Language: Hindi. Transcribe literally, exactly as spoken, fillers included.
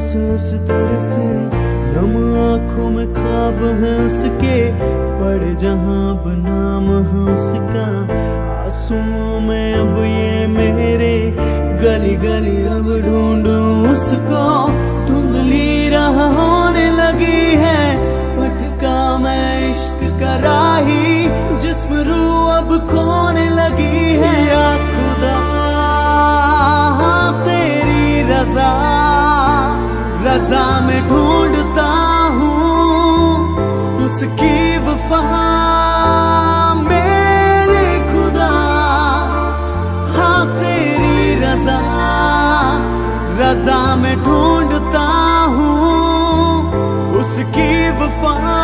महसूस तरसे, नम आँखों में ख्वाब है उसके, पड़े जहाँ बनाम है उसका। आंसुओं में अब ये मेरे, गली गली अब ढूंढूं उसको। धुंधली राह होने लगी है, भटका मैं इश्क का राही, जिस्म रूह अब खोने लगी है। या खुदा तेरी रजा, रजा में ढूंढता हूँ उसकी वफा। मेरे खुदा हाँ तेरी रजा, रजा में ढूंढता हूँ उसकी वफा।